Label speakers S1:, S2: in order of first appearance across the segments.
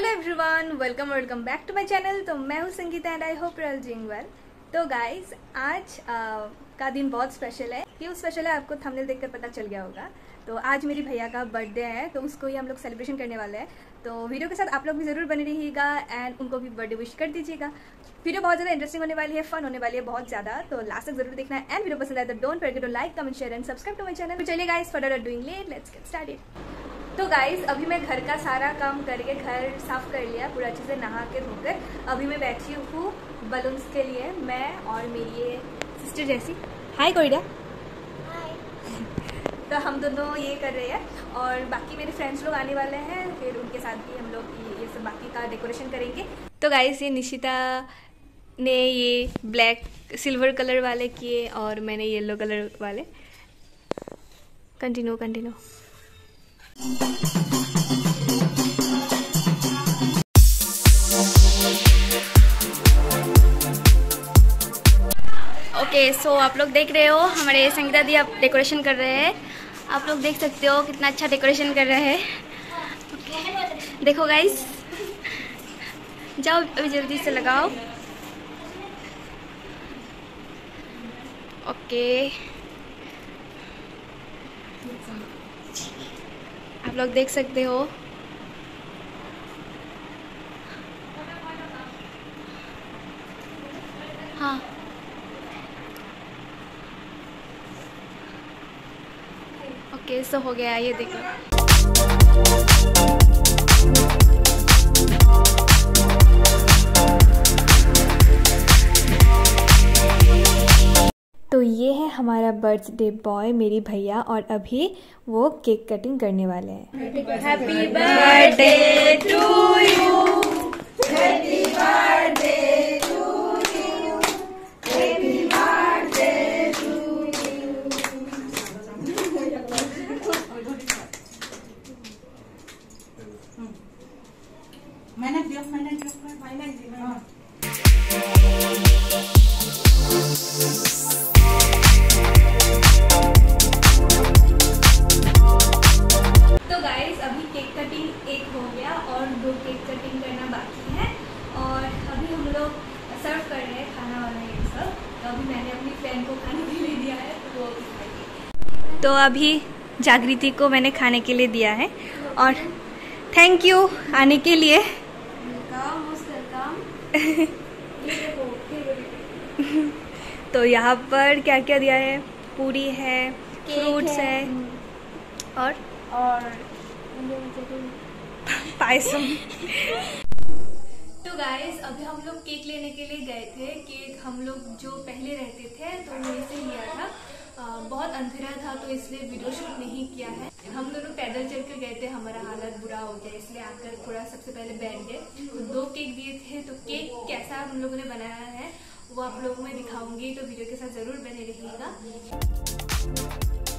S1: Hello everyone, welcome back to my channel. तो मैं हूँ Sangeeta and I hope you are doing well. तो guys आज का दिन बहुत स्पेशल है। क्यों स्पेशल है आपको थंबनेल देखकर पता चल गया होगा। तो आज मेरी भैया का बर्थडे है, तो उसको ही हम लोग सेलिब्रेशन करने वाले हैं। तो वीडियो के साथ आप लोग भी ज़रूर बने रहिएगा एंड उनको भी बर्थडे विश कर दीजिएगा। वीडियो बहुत ज़्यादा इंटरेस्टिंग होने वाली है, फन होने वाली है बहुत ज़्यादा। तो लास्ट तक जरूर देखना है एंड वीडियो पसंद आए तो don't forget to like, comment, share and subscribe to my channel. तो चलिए guys, for doing late, let's get started. तो गाइज अभी मैं घर का सारा काम करके घर साफ कर लिया, पूरा अच्छे से नहा के धोकर अभी मैं बैठी हूँ बलून्स के लिए। मैं और मेरी ये सिस्टर जैसी, हाय कोरिडा, तो हम दोनों ये कर रहे हैं और बाकी मेरे फ्रेंड्स लोग आने वाले हैं, फिर उनके साथ भी हम लोग ये सब बाकी का डेकोरेशन करेंगे। तो गाइस ये निशिता ने ये ब्लैक सिल्वर कलर वाले किए और मैंने येलो कलर वाले। कंटिन्यू ओके, सो आप लोग देख रहे हो हमारे संगीता दी अब डेकोरेशन कर रहे हैं। आप लोग देख सकते हो कितना अच्छा डेकोरेशन कर रहे हैं। देखो गाइस, जाओ अभी जल्दी से लगाओ। ओके, आप लोग देख सकते हो। हाँ, ओके, सो हो गया, ये देखो। तो ये है हमारा बर्थडे बॉय मेरी भैया और अभी वो केक कटिंग करने वाले हैं। Happy birthday to you, happy birthday to you, happy birthday to you. मैंने दिया अभी केक कटिंग एक हो गया और 2 केक कटिंग करना बाकी है और अभी हम लोग सर्व कर रहे हैं खाना वाला ये सब। तो अभी मैंने अपनी फ्रेंड को खाने के लिए दिया है, तो वो खाएगी। तो अभी जागृति को मैंने खाने के लिए दिया है और थैंक यू आने के लिए। तो यहाँ पर क्या क्या दिया है, पूरी है, फ्रूट्स है और पायसम। तो गाइस अभी हम लोग केक लेने के लिए गए थे। केक हम लोग जो पहले रहते थे तो वहीं से लिया था। बहुत अंधेरा था तो इसलिए वीडियो शूट नहीं किया है। हम दोनों पैदल चल के गए थे, हमारा हालत बुरा हो गया, इसलिए आकर थोड़ा सबसे पहले बैठ गए। तो 2 केक दिए थे, तो केक कैसा हम लोगों ने बनाया है वो आप लोगों में दिखाऊंगी, तो वीडियो के साथ जरूर बने रहिएगा।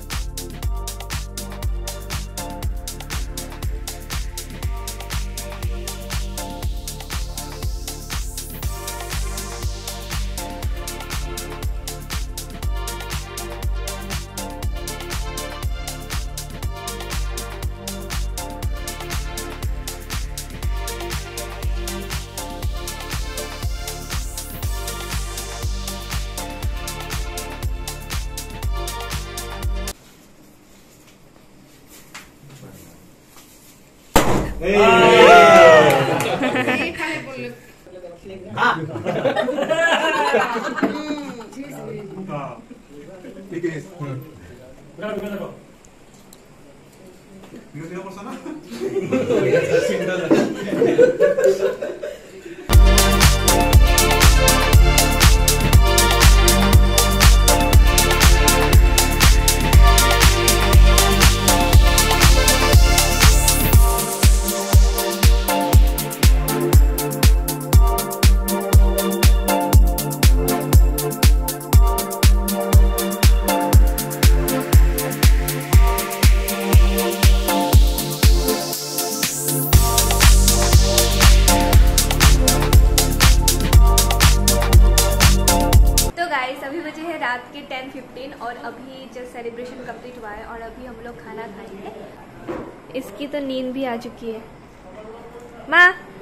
S1: रात के 10:15 और अभी जस्ट सेलिब्रेशन कंप्लीट हुआ है और अभी हम लोग खाना खाएंगे। इसकी तो नींद भी आ चुकी है। माँ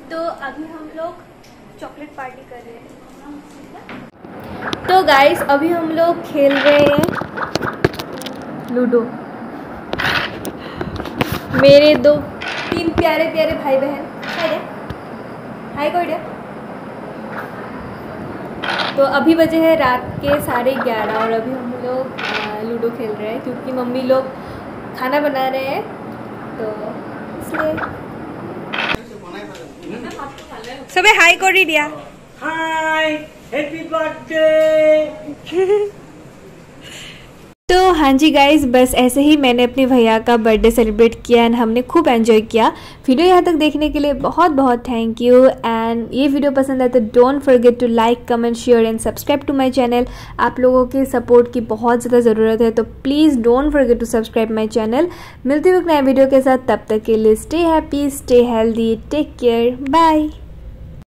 S1: तो अभी हम लोग चॉकलेट पार्टी कर रहे हैं। तो गाइस अभी हम लोग खेल रहे हैं लूडो। मेरे 2-3 प्यारे प्यारे भाई बहन हाय कोई। तो अभी बजे है रात के 11:30 और अभी हम लोग लूडो खेल रहे हैं क्योंकि मम्मी लोग खाना बना रहे हैं, तो इसलिए सबे हाई कर दिया।
S2: Hi happy birthday.
S1: तो हाँ जी गाइज, बस ऐसे ही मैंने अपने भैया का बर्थडे सेलिब्रेट किया एंड हमने खूब एंजॉय किया। वीडियो यहाँ तक देखने के लिए बहुत बहुत थैंक यू। एंड ये वीडियो पसंद आए तो don't forget to like, comment, share and subscribe to my channel. आप लोगों की सपोर्ट की बहुत ज़्यादा ज़रूरत है, तो please don't forget to subscribe my channel. मिलती हूँ एक नए वीडियो के साथ, तब तक के लिए stay happy, stay healthy, take care, bye.